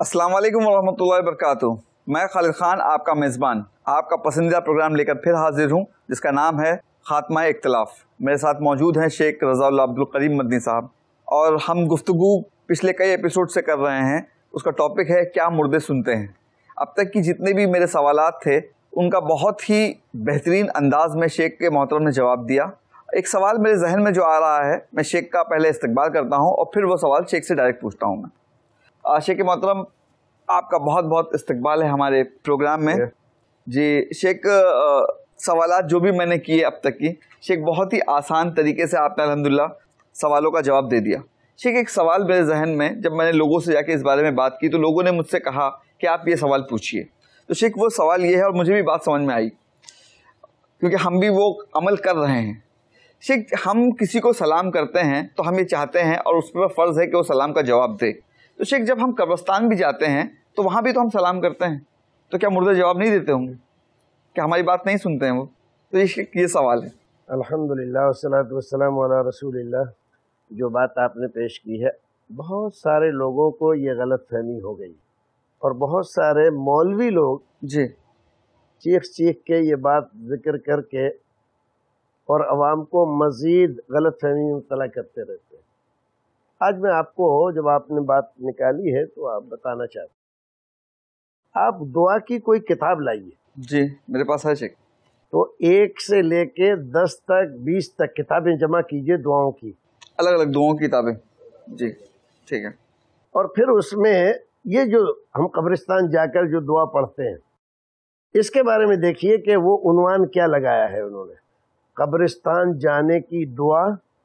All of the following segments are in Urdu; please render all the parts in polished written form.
अस्सलाम वालेकुम वरहमतुल्लाहि वबरकातुहू। मैं खालिद खान आपका मेज़बान आपका पसंदीदा प्रोग्राम लेकर फिर हाजिर हूँ, जिसका नाम है खात्मा इख्तलाफ। मेरे साथ मौजूद हैं शेख रज़ाउल्लाह अब्दुल करीम मदनी साहब, और हम गुफ्तगू पिछले कई एपिसोड से कर रहे हैं। उसका टॉपिक है क्या मुर्दे सुनते हैं। अब तक की जितने भी मेरे सवालात थे उनका बहुत ही बेहतरीन अंदाज में शेख के मोहतरम ने जवाब दिया। एक सवाल मेरे जहन में जो आ रहा है, मैं शेख का पहले इस्तकबाल करता हूँ और फिर वो सवाल शेख से डायरेक्ट पूछता हूँ। मैं शेख मोहतरम, आपका बहुत बहुत इस्तकबाल है हमारे प्रोग्राम में जी। शेख, सवालात जो भी मैंने किए अब तक की, शेख बहुत ही आसान तरीके से आपने अल्हम्दुलिल्लाह सवालों का जवाब दे दिया। शेख, एक सवाल मेरे जहन में, जब मैंने लोगों से जाके इस बारे में बात की तो लोगों ने मुझसे कहा कि आप ये सवाल पूछिए। तो शेख, वो सवाल ये है, और मुझे भी बात समझ में आई क्योंकि हम भी वो अमल कर रहे हैं। शेख, हम किसी को सलाम करते हैं तो हम ये चाहते हैं और उस पर फ़र्ज़ है कि वो सलाम का जवाब दे। तो शेख, जब हम कब्रिस्तान भी जाते हैं तो वहाँ भी तो हम सलाम करते हैं, तो क्या मुर्दे जवाब नहीं देते होंगे? क्या हमारी बात नहीं सुनते हैं वो? तो ये सवाल है। अल्हम्दुलिल्लाह वस्सलातु वस्सलामु अला रसूलिल्लाह। जो बात आपने पेश की है, बहुत सारे लोगों को ये गलत फहमी हो गई और बहुत सारे मौलवी लोग जी चीख के ये बात जिक्र करके और अवाम को मज़ीद गलत फहमी में मुब्तला करते रहते हैं। आज मैं आपको, जब आपने बात निकाली है तो आप बताना चाहते हैं, आप दुआ की कोई किताब लाइए। जी, मेरे पास है शेख। तो 1 से लेके 10 तक 20 तक किताबें जमा कीजिए दुआओं की, अलग अलग दुआओं की किताबें। जी ठीक है। और फिर उसमें ये जो हम कब्रिस्तान जाकर जो दुआ पढ़ते हैं, इसके बारे में देखिए कि वो उन्वान क्या लगाया है उन्होंने। कब्रिस्तान जाने की दुआ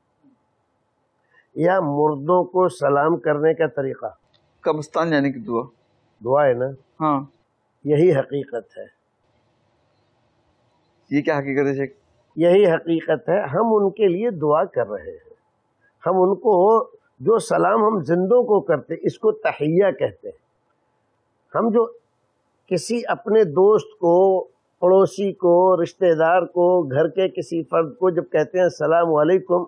या मुर्दों को सलाम करने का तरीका। कब्रिस्तान जाने की दुआ है ना? हाँ, यही हकीकत है। ये क्या हकीकत है शेख? यही हकीकत है। हम उनके लिए दुआ कर रहे हैं। हम उनको जो सलाम हम जिंदों को करते, इसको तहिया कहते हैं। हम जो किसी अपने दोस्त को, पड़ोसी को, रिश्तेदार को, घर के किसी फर्द को जब कहते हैं सलाम वालेकुम,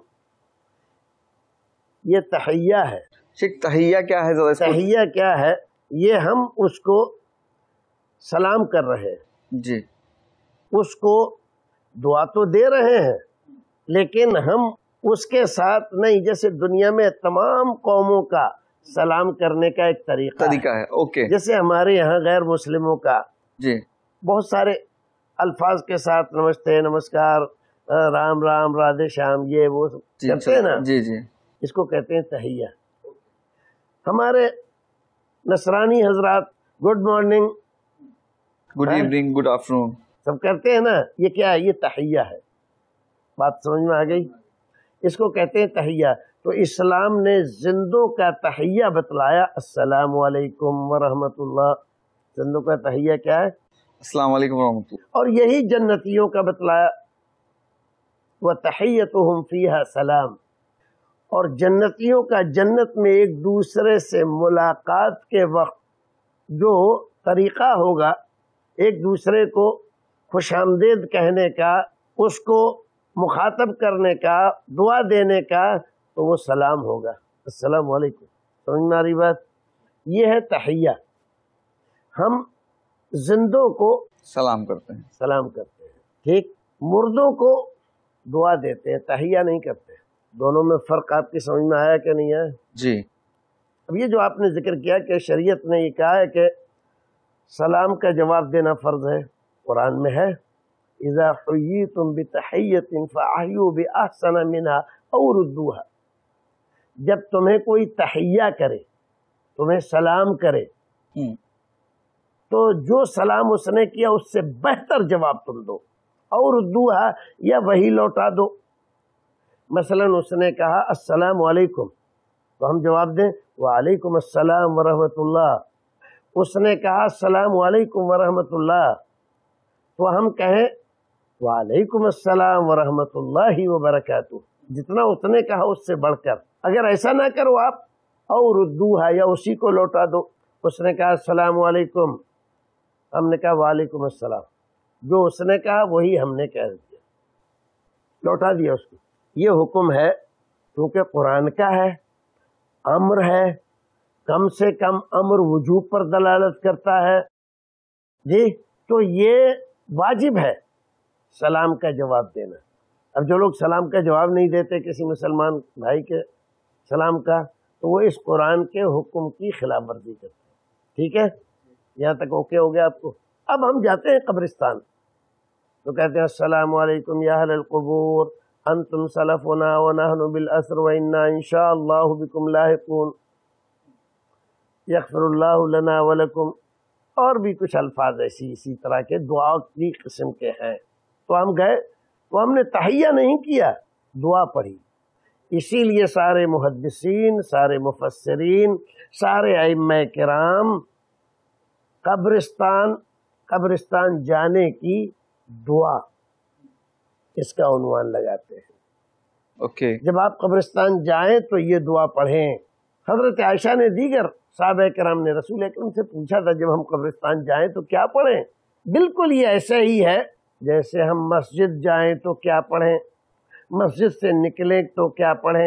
ये तहिया है। शेख, तहिया क्या है? तहिया क्या है? ये हम उसको सलाम कर रहे हैं जी, उसको दुआ तो दे रहे हैं, लेकिन हम उसके साथ नहीं, जैसे दुनिया में तमाम कौमों का सलाम करने का एक तरीका है। ओके। जैसे हमारे यहाँ गैर मुस्लिमों का जी बहुत सारे अल्फाज के साथ नमस्ते, नमस्कार, राम राम, राधे श्याम, ये वो करते हैं ना। जी जी, इसको कहते हैं तहिया। हमारे नसरानी हजरात good morning, good evening, good afternoon सब करते हैं ना। ये क्या है? ये तहिया है। बात समझ में आ गई? इसको कहते हैं तहिया। तो इस्लाम ने जिंदों का तहिया बतलाया, अस्सलामु अलैकुम व रहमतुल्लाह। जिंदों का तहिया क्या है? अस्सलामु अलैकुम व रहमतुल्लाह। और यही जन्नतियों का बतलाया, व तहियतुहुम फीहा सलाम। और जन्नतियों का जन्नत में एक दूसरे से मुलाकात के वक्त जो तरीका होगा, एक दूसरे को खुशामदीद कहने का, उसको मुखातब करने का, दुआ देने का, तो वो सलाम होगा, अस्सलाम वालेकुम। समझ में आ रही बात? ये है तहिया। हम जिंदों को सलाम करते हैं, ठीक। मुर्दों को दुआ देते हैं, तहिया नहीं करते। दोनों में फ़र्क आपकी समझ में आया कि नहीं आया? जी। अब ये जो आपने जिक्र किया कि शरीयत ने ये कहा है कि सलाम का जवाब देना फ़र्ज़ है, कुरान में है, इज़ा हुय्यितुम बितहिय्यतिन फ़अहयू बिअहसन मिन्हा औ रुद्दूहा। जब तुम्हें कोई तहिया करे, तुम्हें सलाम करे, तो जो सलाम उसने किया उससे बेहतर जवाब तुम दो, और रुद्दूहा, या वही लौटा दो। मसलन उसने कहा अस्सलामु अलैकुम, तो हम जवाब दें वालेकुम अस्सलाम व रहमतुल्लाह। उसने कहा अस्सलामु अलैकुम व रहमतुल्लाह, तो हम कहें वालेकुम अस्सलाम व रहमतुल्लाहि व बरकातुहू। जितना उसने कहा उससे बढ़कर। अगर ऐसा ना करो आप, और रुद्दूहा, या उसी को लौटा दो। उसने कहा अस्सलामु अलैकुम, हमने कहा वालेकुम अस्सलाम। जो उसने कहा वही हमने कह दिया, लौटा दिया उसको। ये हुक्म है क्योंकि कुरान का है, अम्र है, کم سے کم امر وجوب پر دلالت کرتا ہے جی، تو یہ واجب ہے سلام کا جواب دینا۔ اب جو لوگ سلام کا جواب نہیں دیتے کسی مسلمان بھائی کے سلام کا، تو وہ اس قرآن کے حکم کی خلاف ورزی کرتے ہیں۔ ٹھیک ہے، یہاں تک اوکے ہو گیا آپ کو؟ اب ہم جاتے ہیں قبرستان تو کہتے ہیں السلام علیکم یا اہل القبور انتم سلفنا ونحن بالاسر وانا انشاء اللہ بکم لاحقون یغفر اللہ لنا ولکم، اور بھی کچھ الفاظ ایسی اسی طرح کے دعا کی قسم کے ہیں۔ تو ہم گئے تو ہم نے تحیہ نہیں کیا، دعا پڑھی۔ اسی لیے سارے محدثین، سارے مفسرین، سارے ائمہ کرام قبرستان جانے کی دعا اس کا عنوان لگاتے ہیں۔ اوکے، جب آپ قبرستان جائیں تو یہ دعا پڑھیں۔ حضرت عائشہ نے دیگر صحابہ کرام نے رسول اکرم سے پوچھا تھا جب ہم قبرستان جائیں تو کیا پڑھیں؟ بالکل یہ ایسا ہی ہے جیسے ہم مسجد جائیں تو کیا پڑھیں، مسجد سے نکلیں تو کیا پڑھیں،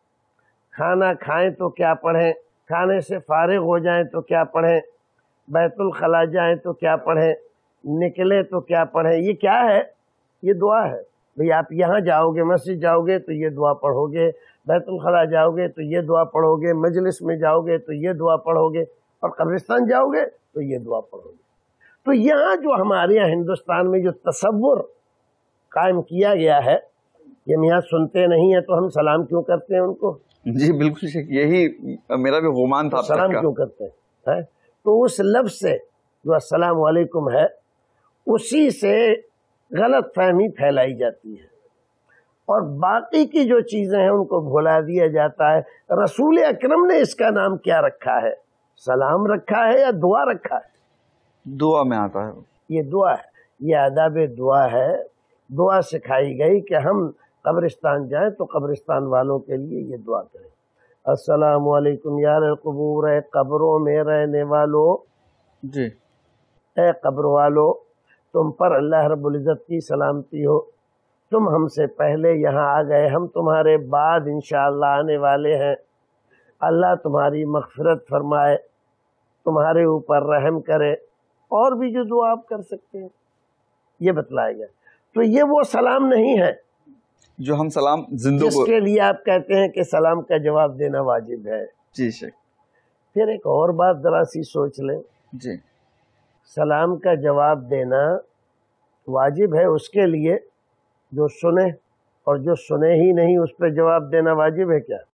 کھانا کھائیں تو کیا پڑھیں، کھانے سے فارغ ہو جائیں تو کیا پڑھیں، بیت الخلا جائیں تو کیا پڑھیں، نکلیں تو کیا پڑھیں۔ یہ کیا ہے؟ یہ دعا ہے۔ بھئی آپ یہاں جاؤ گے، مسجد جاؤ گے تو یہ دعا پڑھو گے، بیت الخلا جاؤ گے تو یہ دعا پڑھو گے، مجلس میں جاؤ گے تو یہ دعا پڑھو گے، اور قبرستان جاؤ گے تو یہ دعا پڑھو گے۔ تو یہاں جو ہمارے یہاں ہندوستان میں جو تصور قائم کیا گیا ہے کہ میاں سنتے نہیں ہیں تو ہم سلام کیوں کرتے ہیں ان کو؟ جی بالکل شیخ، یہی میرا بھی گمان تھا۔ سلام کیوں کرتے ہیں؟ تو اس لفظ سے جو السلام علیکم ہے اسی سے غلط فہمی پھیلائی جاتی ہے، اور باقی کی جو چیزیں ہیں ان کو بھلا دیا جاتا ہے۔ رسول اکرم نے اس کا نام کیا رکھا ہے؟ سلام رکھا ہے یا دعا رکھا ہے؟ دعا میں آتا ہے، یہ دعا ہے، یہ آداب دعا ہے۔ دعا سکھائی گئی کہ ہم قبرستان جائیں تو قبرستان والوں کے لیے یہ دعا کریں، السلام علیکم یا اہل القبور، اے قبروں میں رہنے والو، جی اے قبر والو تم پر اللہ رب العزت کی سلامتی ہو، تم ہم سے پہلے یہاں آ گئے، ہم تمہارے بعد انشاءاللہ آنے والے ہیں، اللہ تمہاری مغفرت فرمائے، تمہارے اوپر رحم کرے، اور بھی جو دعا آپ کر سکتے ہیں یہ بتلایا گیا۔ تو یہ وہ سلام نہیں ہے جو ہم سلام زندوں جس کو، کے لیے آپ کہتے ہیں کہ سلام کا جواب دینا واجب ہے۔ جی شیخ، پھر ایک اور بات ذرا سی سوچ لیں، جی سلام کا جواب دینا واجب ہے اس کے لیے جو سنے، اور جو سنے ہی نہیں اس پہ جواب دینا واجب ہے کیا؟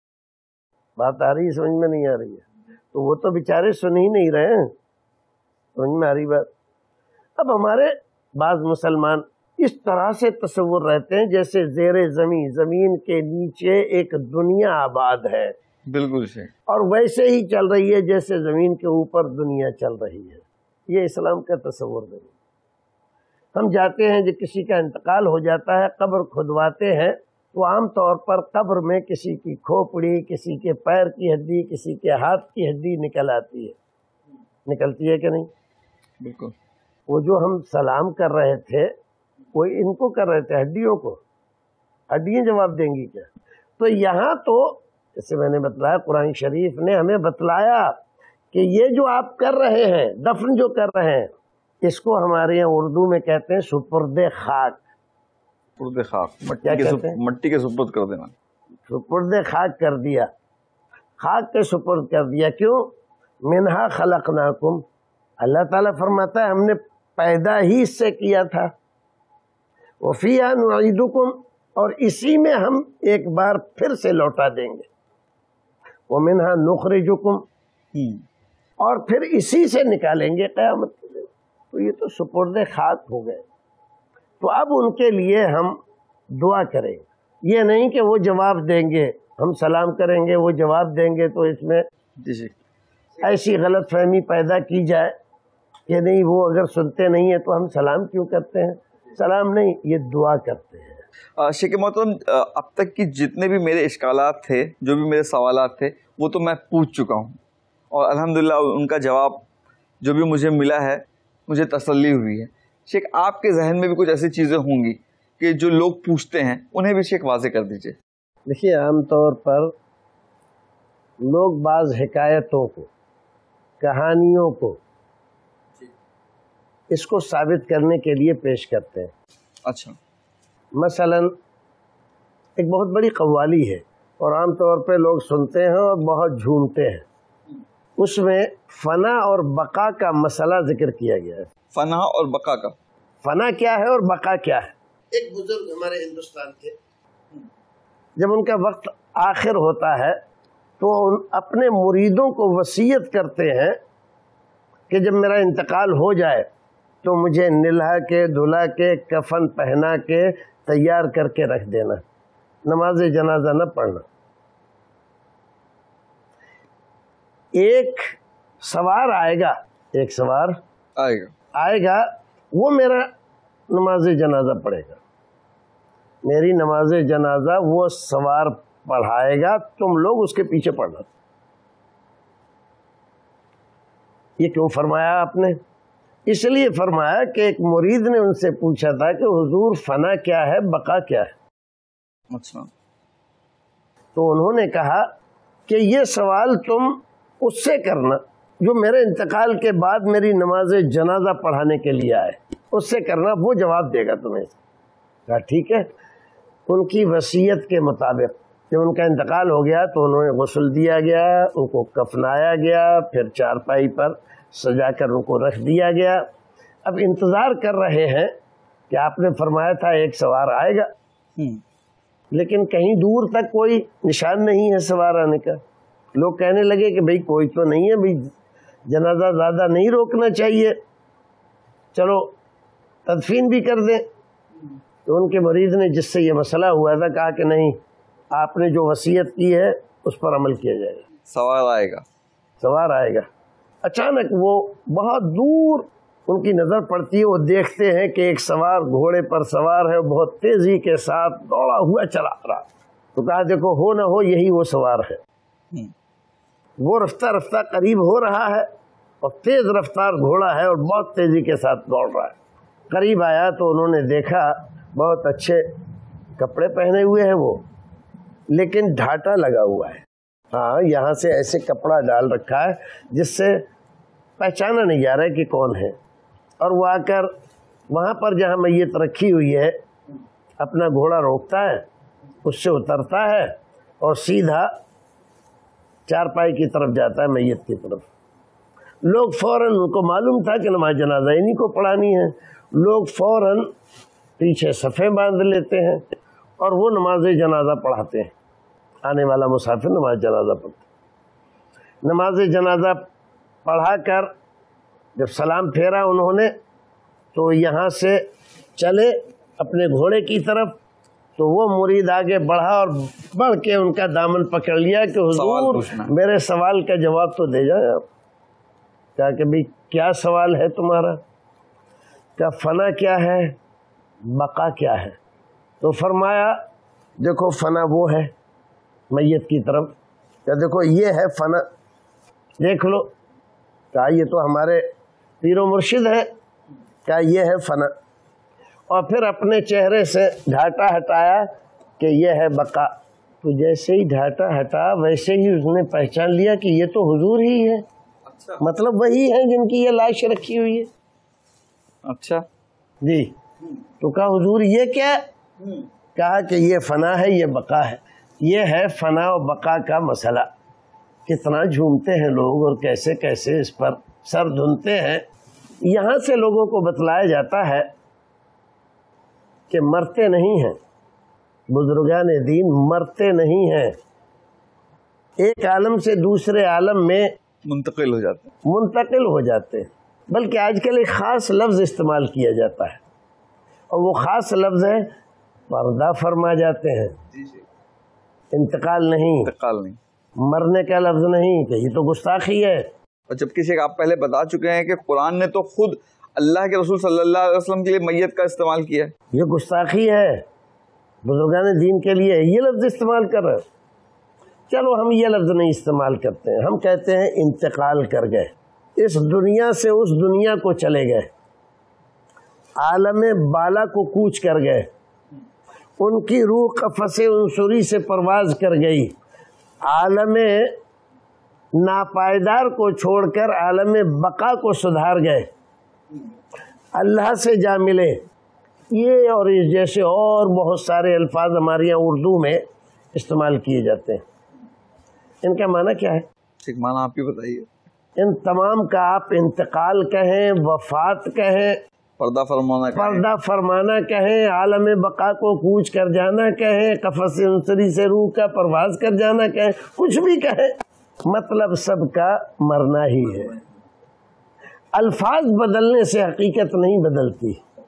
بات آ رہی ہے؟ سمجھ میں نہیں آ رہی ہے؟ تو وہ تو بیچارے سن ہی نہیں رہے ہیں، سمجھ میں آ رہی بات؟ اب ہمارے بعض مسلمان اس طرح سے تصور رہتے ہیں جیسے زیر زمین کے نیچے ایک دنیا آباد ہے، بالکل شیخ، اور ویسے ہی چل رہی ہے جیسے زمین کے اوپر دنیا چل رہی ہے۔ یہ اسلام کا تصور نہیں۔ ہم جاتے ہیں جب کسی کا انتقال ہو جاتا ہے، قبر کھدواتے ہیں تو عام طور پر قبر میں کسی کی کھوپڑی، کسی کے پیر کی ہڈی، کسی کے ہاتھ کی ہڈی نکل آتی ہے، نکلتی ہے کہ نہیں؟ بالکل۔ وہ جو ہم سلام کر رہے تھے وہ ان کو کر رہے تھے، ہڈیوں کو، ہڈیاں جواب دیں گی کیا؟ تو یہاں تو جیسے میں نے بتلایا، قرآن شریف نے ہمیں بتلایا کہ یہ جو آپ کر رہے ہیں، دفن جو کر رہے ہیں، اس کو ہمارے یہاں اردو میں کہتے ہیں سپرد خاک۔ سپرد خاک، کیا کہتے ہیں؟ مٹی کے سپرد کر دینا، سپرد خاک کر دیا، خاک کے سپرد کر دیا۔ کیوں؟ منہا خلقناکم، اللہ تعالیٰ فرماتا ہے ہم نے پیدا ہی اس سے کیا تھا، وفیہا نعیدکم، اور اسی میں ہم ایک بار پھر سے لوٹا دیں گے، ومنہا نخرجکم، اور پھر اسی سے نکالیں گے قیامت کے دن۔ تو یہ تو سپرد خاک ہو گئے۔ تو اب ان کے لیے ہم دعا کریں، یہ نہیں کہ وہ جواب دیں گے، ہم سلام کریں گے وہ جواب دیں گے، تو اس میں ایسی غلط فہمی پیدا کی جائے کہ نہیں وہ اگر سنتے نہیں ہیں تو ہم سلام کیوں کرتے ہیں؟ سلام نہیں، یہ دعا کرتے ہیں۔ شیخ محترم، اب تک کی جتنے بھی میرے اشکالات تھے، جو بھی میرے سوالات تھے، وہ تو میں پوچھ چکا ہوں، اور الحمدللہ ان کا جواب جو بھی مجھے ملا ہے مجھے تسلی ہوئی ہے۔ شیخ، آپ کے ذہن میں بھی کچھ ایسی چیزیں ہوں گی کہ جو لوگ پوچھتے ہیں، انہیں بھی شیخ واضح کر دیجئے۔ دیکھیے، عام طور پر لوگ بعض حکایتوں کو، کہانیوں کو اس کو ثابت کرنے کے لیے پیش کرتے ہیں. اچھا. مثلا ایک بہت بڑی قوالی ہے اور عام طور پہ لوگ سنتے ہیں اور بہت جھومتے ہیں. اس میں فنا اور بقا کا مسئلہ ذکر کیا گیا ہے. فنا اور بقا کا، فنا کیا ہے اور بقا کیا ہے؟ ایک بزرگ ہمارے ہندوستان کے جب ان کا وقت آخر ہوتا ہے تو اپنے مریدوں کو وصیت کرتے ہیں کہ جب میرا انتقال ہو جائے تو مجھے نلہا کے، دھلا کے، کفن پہنا کے تیار کر کے رکھ دینا، نماز جنازہ نہ پڑھنا. ایک سوار آئے گا، ایک سوار آئے گا، وہ میرا نماز جنازہ پڑھے گا، میری نماز جنازہ وہ سوار پڑھائے گا، تم لوگ اس کے پیچھے پڑھنا. یہ کیوں فرمایا آپ نے؟ اس لیے فرمایا کہ ایک مرید نے ان سے پوچھا تھا کہ حضور فنا کیا ہے، بقا کیا ہے؟ اچھا. تو انہوں نے کہا کہ یہ سوال تم اس سے کرنا جو میرے انتقال کے بعد میری نماز جنازہ پڑھانے کے لیے آئے، اس سے کرنا، وہ جواب دے گا تمہیں. کہا ٹھیک ہے. ان کی وصیت کے مطابق جب ان کا انتقال ہو گیا تو انہیں غسل دیا گیا، ان کو کفنایا گیا، پھر چارپائی پر سجا کر ان کو رکھ دیا گیا. اب انتظار کر رہے ہیں کہ آپ نے فرمایا تھا ایک سوار آئے گا، لیکن کہیں دور تک کوئی نشان نہیں ہے سوار آنے کا. لوگ کہنے لگے کہ بھئی کوئی تو نہیں ہے، بھئی جنازہ زیادہ نہیں روکنا چاہیے، چلو تدفین بھی کر دیں. تو ان کے مرید نے جس سے یہ مسئلہ ہوا تھا کہا کہ نہیں، آپ نے جو وصیت کی ہے اس پر عمل کیا جائے گا. سوار آئے گا، سوار آئے گا. اچانک وہ بہت دور ان کی نظر پڑتی ہے، وہ دیکھتے ہیں کہ ایک سوار گھوڑے پر سوار ہے، بہت تیزی کے ساتھ دوڑا ہوا چلا رہا. تو کہا دیکھو ہو نہ ہو یہی وہ سوار ہے. وہ رفتہ رفتہ قریب ہو رہا ہے اور تیز رفتار گھوڑا ہے اور بہت تیزی کے ساتھ دوڑ رہا ہے. قریب آیا تو انہوں نے دیکھا بہت اچھے کپڑے پہنے ہوئے ہیں وہ، لیکن ڈھاٹا لگا ہوا ہے. ہاں، یہاں سے ایسے کپڑا ڈال رکھا ہے جس سے پہچانا نہیں جا رہا ہے کہ کون ہے. اور وہ آ کر وہاں پر جہاں میت رکھی ہوئی ہے اپنا گھوڑا روکتا ہے، اس سے اترتا ہے اور سیدھا چارپائی کی طرف جاتا ہے، میت کی طرف. لوگ فوراً، ان کو معلوم تھا کہ نماز جنازہ انہیں کو پڑھانی ہے، لوگ فوراً پیچھے صفیں باندھ لیتے ہیں اور وہ نماز جنازہ پڑھاتے ہیں. آنے والا مسافر نماز جنازہ پڑھتا. نماز جنازہ پڑھا کر جب سلام پھیرا انہوں نے تو یہاں سے چلے اپنے گھوڑے کی طرف. تو وہ مرید آگے بڑھا اور بڑھ کے ان کا دامن پکڑ لیا کہ حضور میرے سوال کا جواب تو دے جائیں آپ. کہا کہ بھئی کیا سوال ہے تمہارا؟ کہا فنا کیا ہے، بقا کیا ہے؟ تو فرمایا دیکھو فنا وہ ہے میت کی طرف، کہا دیکھو یہ ہے فنا، دیکھ لو. کہا یہ تو ہمارے پیر و مرشد ہے. کہا یہ ہے فنا. اور پھر اپنے چہرے سے ڈھاٹا ہٹایا کہ یہ ہے بقا. تو جیسے ہی ڈھاٹا ہٹا ویسے ہی اس نے پہچان لیا کہ یہ تو حضور ہی ہے. مطلب وہی ہے جن کی یہ لاش رکھی ہوئی ہے. اچھا جی. تو کہا حضور یہ کیا؟ کہا کہ یہ فنا ہے، یہ بقا ہے. یہ ہے فنا و بقا کا مسئلہ. کتنا جھومتے ہیں لوگ اور کیسے کیسے اس پر سر دھنتے ہیں. یہاں سے لوگوں کو بتلایا جاتا ہے کہ مرتے نہیں ہیں، بزرگان دین مرتے نہیں ہیں، ایک عالم سے دوسرے عالم میں منتقل ہو جاتے ہیں. بلکہ آج کل ایک خاص لفظ استعمال کیا جاتا ہے اور وہ خاص لفظ ہے پردہ فرما جاتے ہیں. انتقال نہیں، مرنے کا لفظ نہیں، کہ یہ تو گستاخی ہے. اور جب کسی آپ پہلے بتا چکے ہیں کہ قرآن نے تو خود اللہ کے رسول صلی اللہ علیہ وسلم کے لیے میت کا استعمال کیا ہے. یہ گستاخی ہے، بزرگان دین کے لیے یہ لفظ استعمال کر رہے. چلو ہم یہ لفظ نہیں استعمال کرتے ہیں، ہم کہتے ہیں انتقال کر گئے، اس دنیا سے اس دنیا کو چلے گئے، عالم بالا کو کوچ کر گئے، ان کی روح قفس عنصری سے پرواز کر گئی، عالم ناپائیدار کو چھوڑ کر عالم بقا کو سدھار گئے، اللہ سے جا ملے، یہ اور اس جیسے اور بہت سارے الفاظ ہمارے یہاں اردو میں استعمال کیے جاتے ہیں۔ ان کا معنی کیا ہے؟ ٹھیک، معنی آپ کی بتائیے۔ ان تمام کا آپ انتقال کہیں، وفات کہیں، پردہ فرمانا کہیں، عالم بقا کو کوچ کر جانا کہیں، قفس انصری سے روح کا پرواز کر جانا کہیں، کچھ بھی کہیں، مطلب سب کا مرنا ہی ہے۔ الفاظ بدلنے سے حقیقت نہیں بدلتی،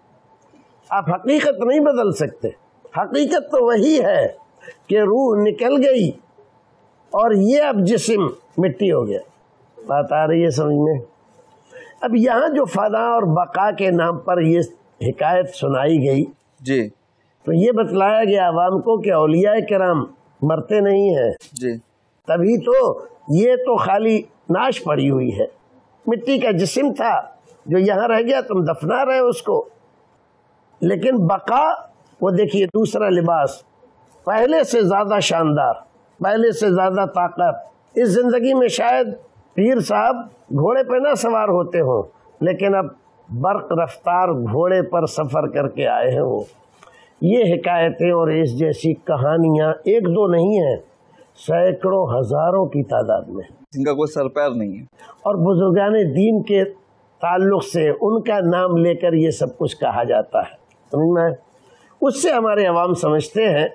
آپ حقیقت نہیں بدل سکتے۔ حقیقت تو وہی ہے کہ روح نکل گئی اور یہ اب جسم مٹی ہو گیا۔ بات آ رہی ہے سمجھ میں؟ اب یہاں جو فنا اور بقا کے نام پر یہ حکایت سنائی گئی جی، تو یہ بتلایا گیا عوام کو کہ اولیاء کرام مرتے نہیں ہیں جی، تبھی تو یہ تو خالی ناش پڑی ہوئی ہے، مٹی کا جسم تھا جو یہاں رہ گیا، تم دفنا رہے اس کو، لیکن بقا وہ دیکھیے دوسرا لباس، پہلے سے زیادہ شاندار، پہلے سے زیادہ طاقت۔ اس زندگی میں شاید پیر صاحب گھوڑے پہ نہ سوار ہوتے ہوں، لیکن اب برق رفتار گھوڑے پر سفر کر کے آئے ہیں وہ۔ یہ حکایتیں اور اس جیسی کہانیاں ایک دو نہیں ہیں، سینکڑوں ہزاروں کی تعداد میں، جن کا کوئی سر پیر نہیں ہے، اور بزرگان دین کے تعلق سے ان کا نام لے کر یہ سب کچھ کہا جاتا ہے۔ سمجھ میں؟ اس سے ہمارے عوام سمجھتے ہیں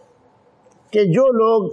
کہ جو لوگ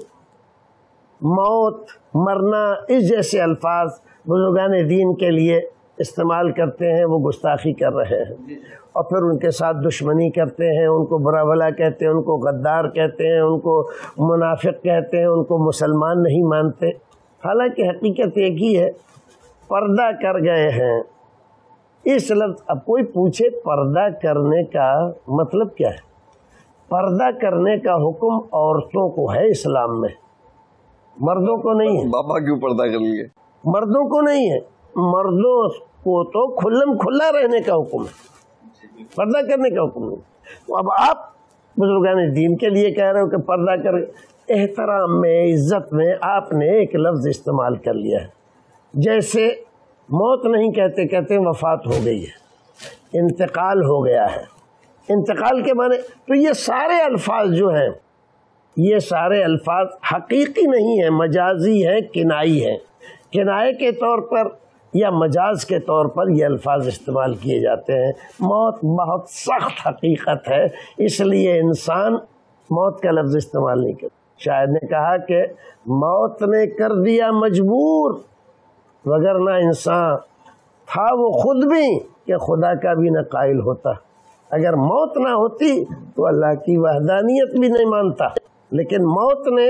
موت، مرنا اس جیسے الفاظ بزرگان دین کے لیے استعمال کرتے ہیں وہ گستاخی کر رہے ہیں، اور پھر ان کے ساتھ دشمنی کرتے ہیں، ان کو برا بھلا کہتے ہیں، ان کو غدار کہتے ہیں، ان کو منافق کہتے ہیں، ان کو مسلمان نہیں مانتے۔ حالانکہ حقیقت ایک ہی ہے، پردہ کر گئے ہیں۔ اس لفظ، اب کوئی پوچھے پردہ کرنے کا مطلب کیا ہے؟ پردہ کرنے کا حکم عورتوں کو ہے اسلام میں، مردوں کو نہیں ہے۔ بابا کیوں پردہ کر لیے؟ مردوں کو نہیں ہے، مردوں کو تو کھلم کھلا رہنے کا حکم ہے، پردہ کرنے کا حکم نہیں۔ تو اب آپ بزرگان دین کے لیے کہہ رہے ہو کہ پردہ کر، احترام میں، عزت میں آپ نے ایک لفظ استعمال کر لیا ہے۔ جیسے موت نہیں کہتے، کہتے ہیں وفات ہو گئی ہے، انتقال ہو گیا ہے۔ انتقال کے معنی تو یہ سارے الفاظ جو ہیں، یہ سارے الفاظ حقیقی نہیں ہیں، مجازی ہیں، کنائی ہیں۔ کنائے کے طور پر یا مجاز کے طور پر یہ الفاظ استعمال کیے جاتے ہیں۔ موت بہت سخت حقیقت ہے، اس لیے انسان موت کا لفظ استعمال نہیں کرتا۔ شاعر نے کہا کہ موت نے کر دیا مجبور، وگرنہ انسان تھا وہ خود بھی کہ خدا کا بھی نہ قائل ہوتا۔ اگر موت نہ ہوتی تو اللہ کی وحدانیت بھی نہیں مانتا، لیکن موت نے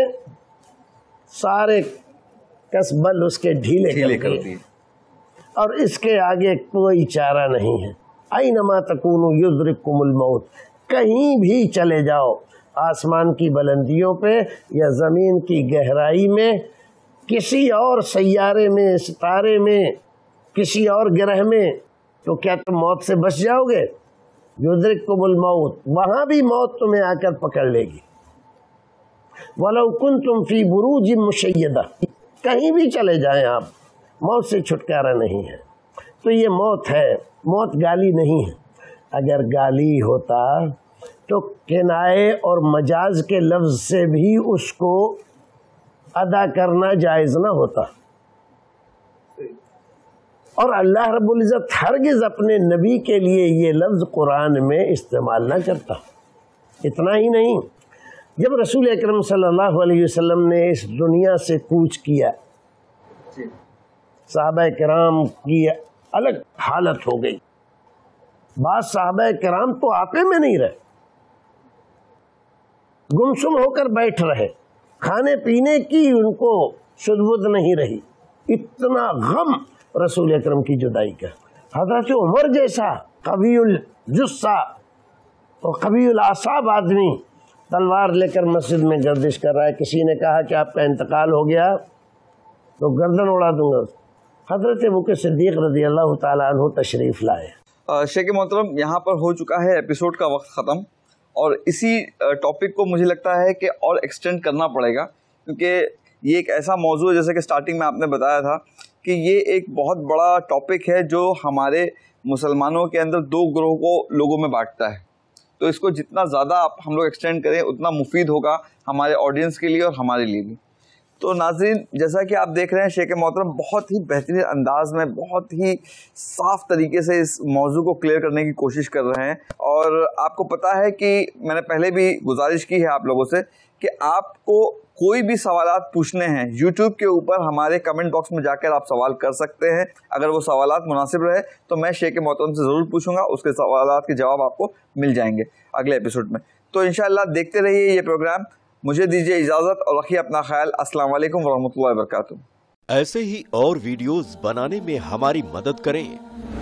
سارے کسبل اس کے ڈھیلے کر دیے، اور اس کے آگے کوئی چارہ نہیں ہے۔ اینما تکونوا یدرککم الموت، کہیں بھی چلے جاؤ، آسمان کی بلندیوں پہ یا زمین کی گہرائی میں، کسی اور سیارے میں، ستارے میں، کسی اور گرہ میں، تو کیا تم موت سے بچ جاؤ گے؟ یدرککم الموت، وہاں بھی موت تمہیں آ کر پکڑ لے گی۔ وَلَوْ كُنْتُمْ فِي بُرُوجٍ مُشَيَّدَةٍ، کہیں بھی چلے جائیں آپ، موت سے چھٹکارا نہیں ہے۔ تو یہ موت ہے، موت گالی نہیں ہے۔ اگر گالی ہوتا تو کنائے اور مجاز کے لفظ سے بھی اس کو ادا کرنا جائز نہ ہوتا، اور اللہ رب العزت ہرگز اپنے نبی کے لیے یہ لفظ قرآن میں استعمال نہ کرتا۔ اتنا ہی نہیں، جب رسول اکرم صلی اللہ علیہ وسلم نے اس دنیا سے کوچ کیا، صحابہ کرام کی الگ حالت ہو گئی۔ بعض صحابہ کرام تو آپے میں نہیں رہے، گمسم ہو کر بیٹھ رہے، کھانے پینے کی ان کو شدبد نہیں رہی، اتنا غم رسول اکرم کی جدائی کا۔ حضرت عمر جیسا قوی الجثہ اور قوی الاعصاب آدمی تلوار لے کر مسجد میں گردش کر رہا ہے، کسی نے کہا کہ آپ کا انتقال ہو گیا تو گردن اڑا دوں گا۔ حضرت ابوبکر صدیق رضی اللہ تعالیٰ عنہ تشریف لائے۔ شیخ محترم، یہاں پر ہو چکا ہے ایپیسوڈ کا وقت ختم، اور اسی ٹاپک کو مجھے لگتا ہے کہ اور ایکسٹینڈ کرنا پڑے گا، کیونکہ یہ ایک ایسا موضوع ہے جیسے کہ سٹارٹنگ میں آپ نے بتایا تھا کہ یہ ایک بہت بڑا ٹاپک ہے جو ہمارے مسلمانوں کے اندر دو گروہ کو لوگوں میں بانٹتا ہے. تو اس کو جتنا زیادہ ہم لوگ ایکسٹینڈ کریں اتنا مفید ہوگا ہمارے آڈینس کے لیے اور ہمارے لیے بھی. تو ناظرین, جیسا کہ آپ دیکھ رہے ہیں شیخ محترم بہت ہی بہترین انداز میں بہت ہی صاف طریقے سے اس موضوع کو کلیئر کرنے کی کوشش کر رہے ہیں. اور آپ کو پتا ہے کہ میں نے پہلے بھی گزارش کی ہے آپ لوگوں سے کہ آپ کو کوئی بھی سوالات پوچھنے ہیں یوٹیوب کے اوپر ہمارے کمنٹ باکس میں جا کر آپ سوال کر سکتے ہیں. اگر وہ سوالات مناسب رہے تو میں شیخ محترم سے ضرور پوچھوں گا, اس کے سوالات کے جواب آپ کو مل جائیں گے اگلے ایپیسوڈ میں. تو انشاءاللہ دیکھتے رہیے یہ پروگرام. مجھے دیجیے اجازت اور رکھیے اپنا خیال. السلام علیکم ورحمۃ اللہ وبرکاتہ. ایسے ہی اور ویڈیوز بنانے میں ہماری مدد کریں.